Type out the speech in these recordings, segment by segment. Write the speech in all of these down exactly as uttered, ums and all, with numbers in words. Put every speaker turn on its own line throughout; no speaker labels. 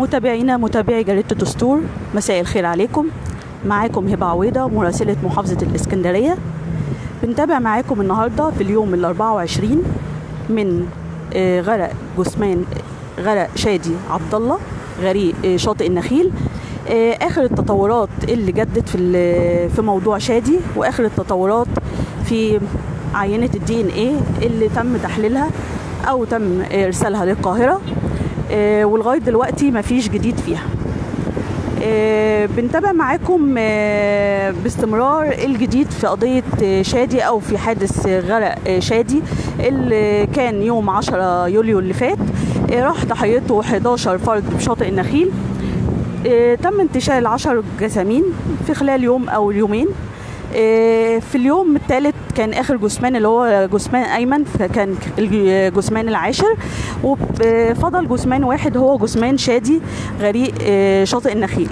متابعينا متابعي جريدة الدستور، مساء الخير عليكم. معاكم هبة عويضة مراسلة محافظة الإسكندرية. بنتابع معاكم النهاردة في اليوم الأربعة وعشرين من غرق جثمان غرق شادي عبد الله غريق شاطئ النخيل، آخر التطورات اللي جدت في في موضوع شادي، وآخر التطورات في عينة الدي ان ايه اللي تم تحليلها أو تم إرسالها للقاهرة، آه ولغاية دلوقتي مفيش جديد فيها. آه بنتابع معاكم آه باستمرار الجديد في قضية شادي أو في حادث غرق شادي اللي كان يوم عشرة يوليو اللي فات. آه راح ضحيته حداشر فرد بشاطئ النخيل. آه تم انتشال عشر جثامين في خلال يوم أو يومين. في اليوم الثالث كان اخر جثمان اللي هو جثمان ايمن، فكان الجثمان العاشر، وفضل جثمان واحد هو جثمان شادي غريق شاطئ النخيل.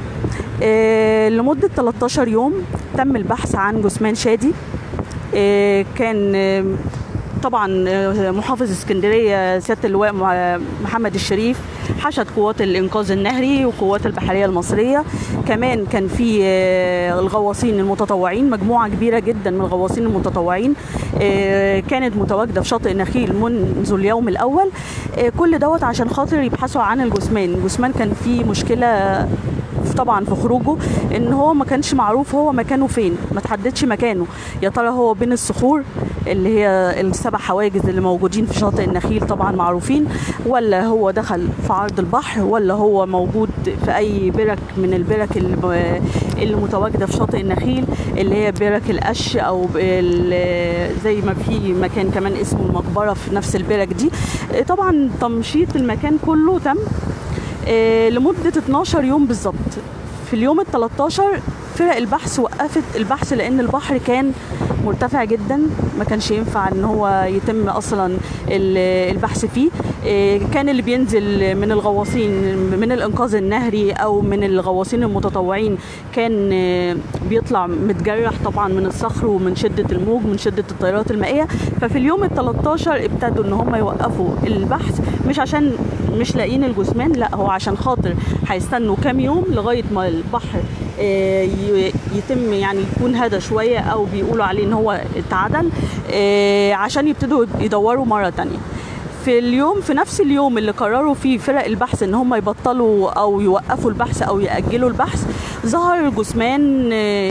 لمده ثلاثة عشر يوم تم البحث عن جثمان شادي. كان طبعا محافظ اسكندريه سياده اللواء محمد الشريف حشد قوات الانقاذ النهري وقوات البحريه المصريه، كمان كان في الغواصين المتطوعين، مجموعه كبيره جدا من الغواصين المتطوعين كانت متواجده في شاطئ النخيل منذ اليوم الاول. كل دوت عشان خاطر يبحثوا عن الجثمان. الجثمان كان فيه مشكله طبعا في خروجه، ان هو ما كانش معروف هو مكانه فين، ما تحددش مكانه، يا ترى هو بين الصخور اللي هي السبع حواجز اللي موجودين في شاطئ النخيل طبعا معروفين، ولا هو دخل في عرض البحر، ولا هو موجود في اي برك من البرك اللي, اللي متواجده في شاطئ النخيل اللي هي برك القش، او زي ما في مكان كمان اسمه المقبره في نفس البرك دي. طبعا تمشيط المكان كله تم لمدة اتناشر يوم بالظبط. في اليوم ال ثلاثة عشر فرق البحث وقفت البحث لأن البحر كان مرتفع جدا، ما كانش ينفع ان هو يتم اصلا البحث فيه. كان اللي بينزل من الغواصين من الانقاذ النهري او من الغواصين المتطوعين كان بيطلع متجرح طبعا من الصخر ومن شده الموج من شده التيارات المائيه. ففي اليوم ال ثلاثة عشر ابتدوا ان هم يوقفوا البحث، مش عشان مش لاقيين الجثمان، لا، هو عشان خاطر هيستنوا كام يوم لغايه ما البحر يتم يعني يكون هدى شويه، او بيقولوا عليه ان هو اتعدل، عشان يبتدوا يدوروا مره تانية. في اليوم في نفس اليوم اللي قرروا فيه فرق البحث ان هم يبطلوا او يوقفوا البحث او يأجلوا البحث، ظهر الجثمان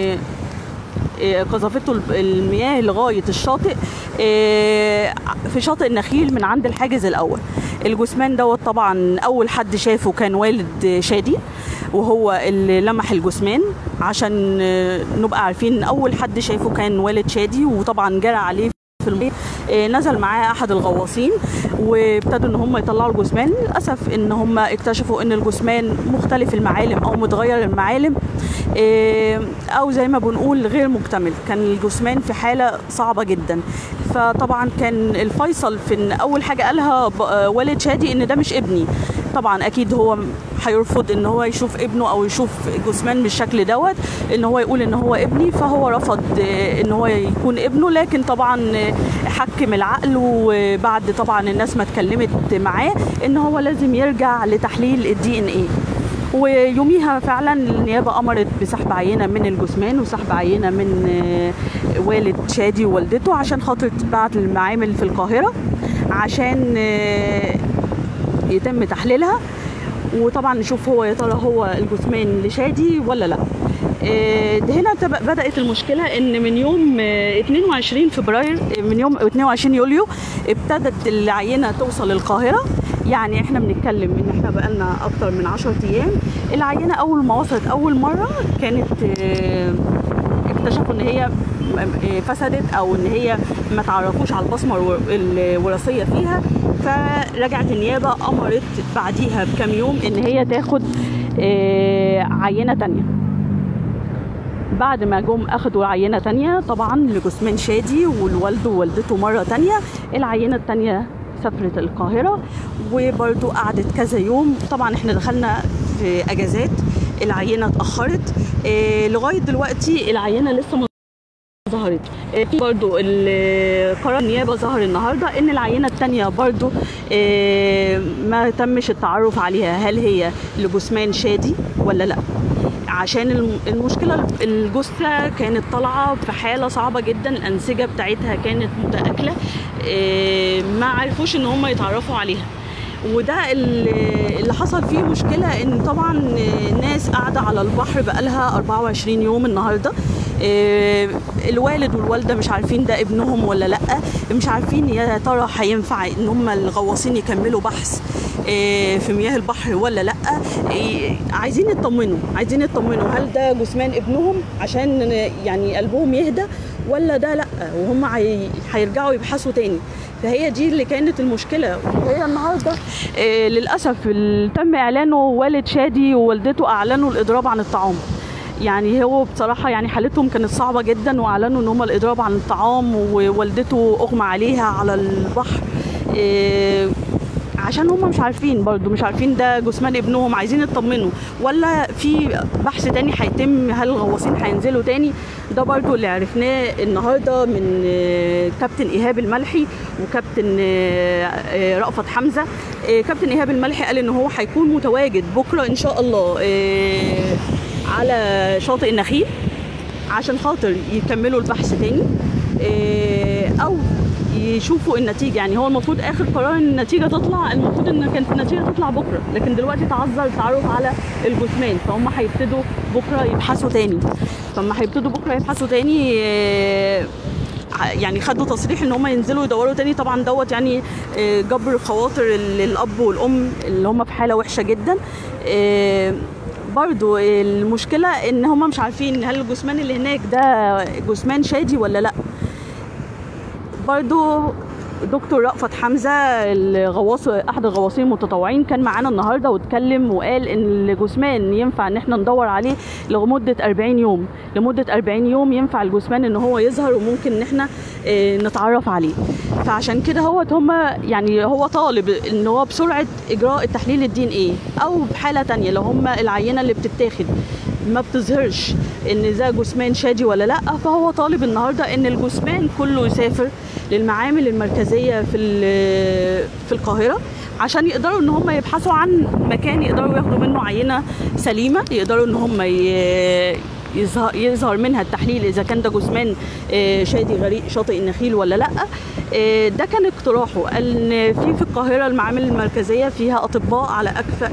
قذفته المياه لغايه الشاطئ في شاطئ النخيل من عند الحاجز الاول. الجثمان دوت طبعا اول حد شافه كان والد شادي، وهو اللي لمح الجثمان، عشان نبقى عارفين اول حد شافه كان والد شادي. وطبعا جرى عليه في المية، نزل معاه احد الغواصين وابتدوا ان هم يطلعوا الجثمان. للاسف ان هم اكتشفوا ان الجثمان مختلف المعالم او متغير المعالم، او زي ما بنقول غير مكتمل. كان الجثمان في حاله صعبه جدا. فطبعا كان الفيصل في ان اول حاجه قالها والد شادي ان ده مش ابني. طبعا اكيد هو هيرفض ان هو يشوف ابنه او يشوف جثمان بالشكل دوت، ان هو يقول ان هو ابني، فهو رفض ان هو يكون ابنه. لكن طبعا حكم العقل، وبعد طبعا الناس ما اتكلمت معاه ان هو لازم يرجع لتحليل الدي ان ايه. ويوميها فعلا النيابه امرت بسحب عينه من الجثمان وسحب عينه من والد شادي ووالدته، عشان خاطر تبعت للمعامل في القاهره عشان يتم تحليلها، وطبعا نشوف هو يا ترى هو الجثمان لشادي ولا لا. ده هنا بدأت المشكلة ان من يوم اتنين وعشرين فبراير، من يوم اتنين وعشرين يوليو ابتدت العينة توصل القاهرة. يعني احنا بنتكلم ان احنا بقالنا اكتر من عشرة ايام. العينة اول ما وصلت اول مرة كانت اكتشفوا ان هي فسدت، او ان هي ما تعرفوش على البصمة الوراثية فيها. فرجعت النيابة امرت بعديها بكام يوم ان هي تاخد عينة تانية. بعد ما جم اخدوا عينه تانية طبعا لجثمان شادي والوالده ووالدته مره تانية، العينه التانية سافرت القاهره وبرده قعدت كذا يوم. طبعا احنا دخلنا في اجازات، العينه اتاخرت. إيه لغايه دلوقتي العينه لسه ظهرت. في برضو قرار النيابه ظهر النهارده ان العينه الثانيه برضو ما تمش التعرف عليها هل هي لجثمان شادي ولا لا، عشان المشكله الجثه كانت طالعه في حاله صعبه جدا، الانسجه بتاعتها كانت متاكله، ما عرفوش ان هم يتعرفوا عليها. وده اللي حصل فيه مشكله، ان طبعا ناس قاعده على البحر بقالها أربعة وعشرين يوم النهارده، الوالد والوالده مش عارفين ده ابنهم ولا لا، مش عارفين يا ترى هينفع ان هم الغواصين يكملوا بحث في مياه البحر ولا لا. عايزين يطمنوا عايزين يطمنوا هل ده جثمان ابنهم عشان يعني قلبهم يهدى ولا ده لا، وهم هيرجعوا يبحثوا تاني. فهي دي اللي كانت المشكله. وهي النهارده آه للاسف تم اعلانه، والد شادي ووالدته اعلنوا الاضراب عن الطعام. يعني هو بصراحه يعني حالتهم كانت صعبه جدا، واعلنوا ان هم الاضراب عن الطعام، ووالدته اغمى عليها على البحر، آه عشان هم مش عارفين برضو مش عارفين ده جثمان ابنهم. عايزين يطمنوا ولا في بحث تاني هيتم، هل الغواصين هينزلوا تاني. ده برضو اللي عرفناه النهارده من كابتن ايهاب الملحي وكابتن رأفت حمزه. كابتن ايهاب الملحي قال ان هو هيكون متواجد بكره ان شاء الله على شاطئ النخيل عشان خاطر يكملوا البحث تاني او يشوفوا النتيجه. يعني هو المفروض اخر قرار ان النتيجه تطلع، المفروض ان كانت النتيجه تطلع بكره، لكن دلوقتي تعذر التعرف على الجثمان، فهم هيبتدوا بكره يبحثوا تاني. فهم هيبتدوا بكره يبحثوا تاني، يعني خدوا تصريح ان هم ينزلوا يدوروا تاني. طبعا دوت يعني جبر خواطر الاب والام اللي هم في حاله وحشه جدا. برضو المشكله ان هم مش عارفين هل الجثمان اللي هناك ده جثمان شادي ولا لا. برضو دكتور رأفت حمزه الغواص احد الغواصين المتطوعين كان معانا النهارده واتكلم وقال ان الجثمان ينفع ان احنا ندور عليه لمده أربعين يوم، لمده أربعين يوم ينفع الجثمان ان هو يظهر وممكن ان احنا نتعرف عليه. فعشان كده هو هم يعني هو طالب ان هو بسرعه اجراء التحليل الدي ان ايه، او بحاله ثانيه لو هم العينه اللي بتتاخد ما بتظهرش ان ده جثمان شادي ولا لا، فهو طالب النهارده ان الجثمان كله يسافر للمعامل المركزيه في في القاهره عشان يقدروا ان هم يبحثوا عن مكان يقدروا ياخدوا منه عينه سليمه، يقدروا ان هم يظهر, يظهر منها التحليل اذا كان ده جثمان شادي غريق شاطئ النخيل ولا لا. ده كان اقتراحه، قال ان في في القاهره المعامل المركزيه فيها اطباء على اكفأ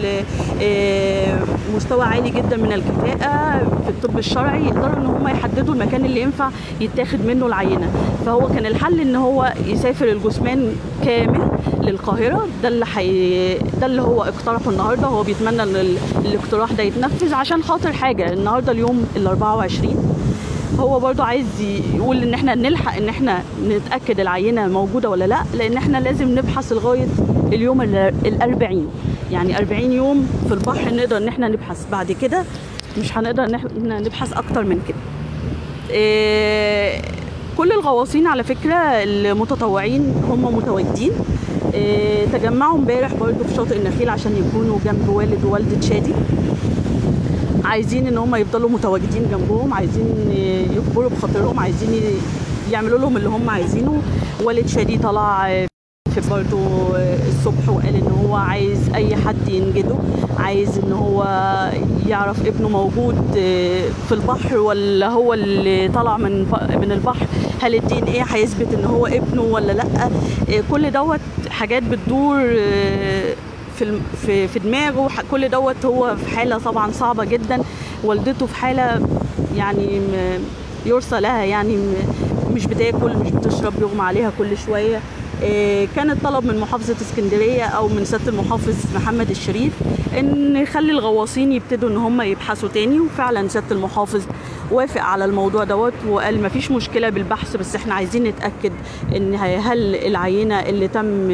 مستوى عالي جدا من الكفاءه في الطب الشرعي، يقدروا ان هم يحددوا المكان اللي ينفع يتاخد منه العينه. فهو كان الحل ان هو يسافر الجثمان كامل للقاهره. ده اللي حي... ده اللي هو اقترحه النهارده. هو بيتمنى ان الاقتراح ده يتنفذ عشان خاطر حاجه، النهارده اليوم ال أربعة وعشرين، هو برضو عايز يقول ان احنا نلحق ان احنا نتاكد العينه موجوده ولا لا، لان احنا لازم نبحث لغايه اليوم الأربعين، يعني أربعين يوم في البحر نقدر ان احنا نبحث. بعد كده مش هنقدر ان احنا نبحث اكتر من كده. إيه كل الغواصين على فكره المتطوعين هم متواجدين، إيه تجمعوا امبارح برضو في شاطئ النخيل عشان يكونوا جنب والد ووالده شادي، عايزين ان هم يفضلوا متواجدين جنبهم، عايزين يكبروا بخاطرهم، عايزين يعملوا لهم اللي هم عايزينه. والد شادي طلع في برضو الصبح وقال ان هو عايز اي حد ينجده، عايز ان هو يعرف ابنه موجود في البحر ولا هو اللي طلع من من البحر، هل الدي ان ايه هيثبت ان هو ابنه ولا لا. كل دوت حاجات بتدور في في في دماغه. كل دوت هو في حاله طبعا صعبه جدا، والدته في حاله يعني يرثى لها، يعني مش بتاكل مش بتشرب، يغمى عليها كل شويه. كان الطلب من محافظه اسكندريه او من سياده المحافظ محمد الشريف ان يخلي الغواصين يبتدوا ان هم يبحثوا تاني، وفعلا سياده المحافظ وافق على الموضوع دوت وقال ما فيش مشكله بالبحث، بس احنا عايزين نتاكد ان هل العينه اللي تم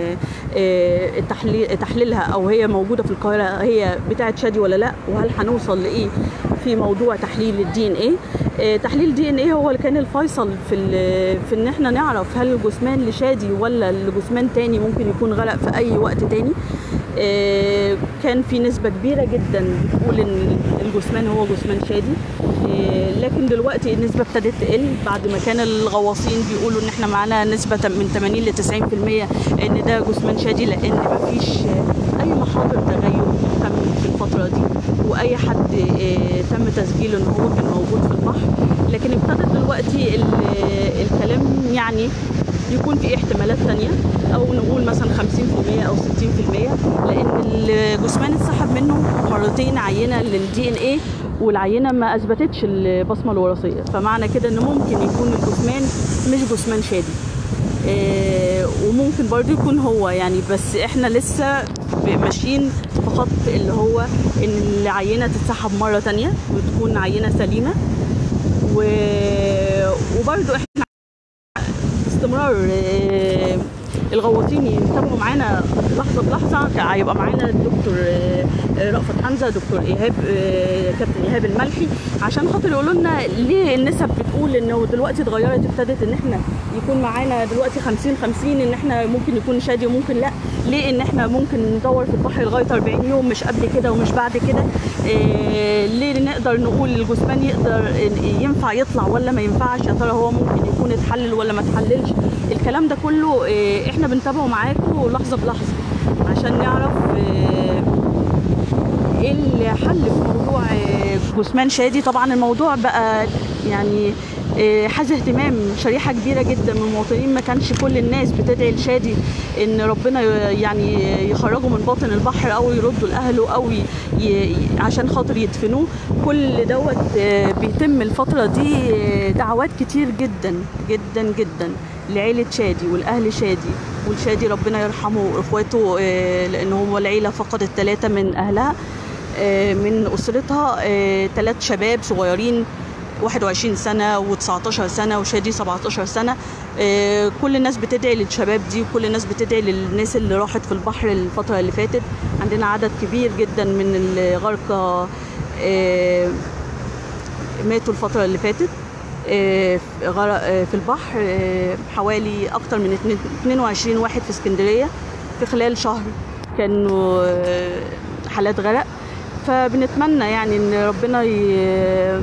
تحليلها او هي موجوده في القاهره هي بتاعه شادي ولا لا، وهل هنوصل لايه في موضوع تحليل الدي ان ايه. تحليل دي ان ايه هو اللي كان الفيصل في في ان احنا نعرف هل الجثمان لشادي ولا الجثمان تاني ممكن يكون غرق في اي وقت تاني. كان في نسبة كبيرة جدا بتقول ان الجثمان هو جثمان شادي، لكن دلوقتي النسبة ابتدت تقل بعد ما كان الغواصين بيقولوا ان احنا معانا نسبة من ثمانين ل تسعين بالمية ان ده جثمان شادي، لان مفيش اي محاضر تغير تم في الفترة دي واي حد تم تسجيله ان هو كان موجود في البحر. لكن ابتدت دلوقتي الكلام يعني يكون في احتمالات تانية، او نقول مثلا خمسين بالمية او ستين بالمية، لان الجثمان اتسحب منه مرتين عينة للدي ان ايه والعينة ما اثبتتش البصمة الوراثية، فمعنى كده ان ممكن يكون الجثمان مش جثمان شادي. إيه وممكن برضو يكون هو يعني، بس احنا لسه ماشيين في خط اللي هو ان العينة تتسحب مرة تانية وتكون عينة سليمة. وبرضو احنا استمرار الغواصين يتابعوا معانا لحظه بلحظه. هيبقى معانا الدكتور رأفت حمزه، دكتور ايهاب، كابتن ايهاب الملحي، عشان خاطر يقولوا لنا ليه النسب بتقول انه دلوقتي اتغيرت، ابتدت ان احنا يكون معانا دلوقتي خمسين خمسين ان احنا ممكن يكون شادي وممكن لا، ليه ان احنا ممكن ندور في البحر لغايه أربعين يوم مش قبل كده ومش بعد كده، إيه ليه نقدر نقول الجثمان يقدر ينفع يطلع ولا ما ينفعش، يا ترى هو ممكن يكون اتحلل ولا ما اتحللش. الكلام ده كله إيه احنا بنتابعه معاكم لحظه بلحظه عشان نعرف ايه الحل في موضوع جثمان شادي. طبعا الموضوع بقى يعني حاز اهتمام شريحه كبيره جدا من المواطنين، ما كانش كل الناس بتدعي لشادي ان ربنا يعني يخرجه من باطن البحر او يردوا لاهله او ي... عشان خاطر يدفنوه. كل دوت بيتم الفتره دي دعوات كتير جدا جدا جدا لعيله شادي والاهل شادي والشادي ربنا يرحمه واخواته، لان هو العيله فقدت ثلاثه من اهلها من اسرتها، ثلاث شباب صغيرين واحد وعشرين سنة وتسعتاشر سنة وشادي سبعتاشر سنة. كل الناس بتدعي للشباب دي وكل الناس بتدعي للناس اللي راحت في البحر الفترة اللي فاتت. عندنا عدد كبير جدا من الغرقى ماتوا الفترة اللي فاتت في البحر، حوالي أكتر من اتنين وعشرين واحد في اسكندرية في خلال شهر كانوا حالات غرق. فبنتمنى يعني ان ربنا ي...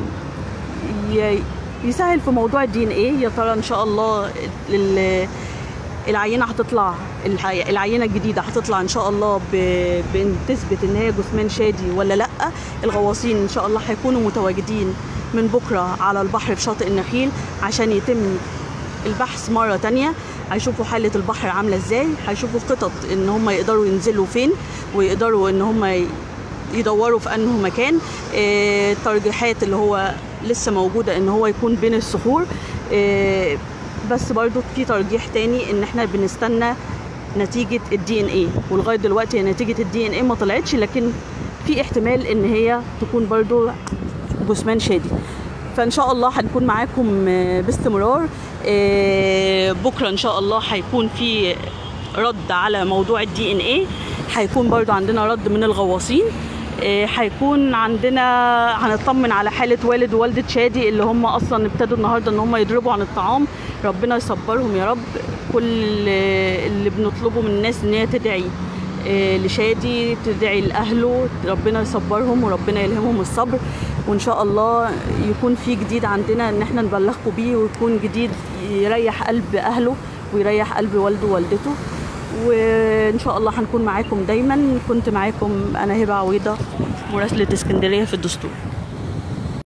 يسهل في موضوع الدي ان ايه. يا ترى ان شاء الله العينه هتطلع، العينه الجديده هتطلع ان شاء الله بتثبت ان هي جثمان شادي ولا لا. الغواصين ان شاء الله هيكونوا متواجدين من بكره على البحر في شاطئ النخيل عشان يتم البحث مره تانية، هيشوفوا حاله البحر عامله ازاي، هيشوفوا خطط ان هم يقدروا ينزلوا فين ويقدروا ان هم يدوروا في انه مكان. الترجيحات اللي هو لسه موجوده ان هو يكون بين الصخور، بس برضو في ترجيح تاني ان احنا بنستنى نتيجه الدي ان ايه، ولغايه دلوقتي نتيجه الدي ان ايه ما طلعتش، لكن في احتمال ان هي تكون برضو جثمان شادي. فان شاء الله هنكون معاكم باستمرار. بكره ان شاء الله هيكون في رد على موضوع الدي ان ايه، هيكون برضو عندنا رد من الغواصين، هيكون عندنا هنطمن على حاله والد ووالده شادي اللي هم اصلا ابتدوا النهارده ان هم يضربوا عن الطعام. ربنا يصبرهم يا رب. كل اللي بنطلبه من الناس ان هي تدعي لشادي، تدعي لاهله، ربنا يصبرهم وربنا يلهمهم الصبر، وان شاء الله يكون في جديد عندنا ان احنا نبلغكم بيه، ويكون جديد يريح قلب اهله ويريح قلب والده ووالدته. وان شاء الله هنكون معاكم دايما. كنت معاكم انا هبه عويضه، مراسله اسكندريه في الدستور.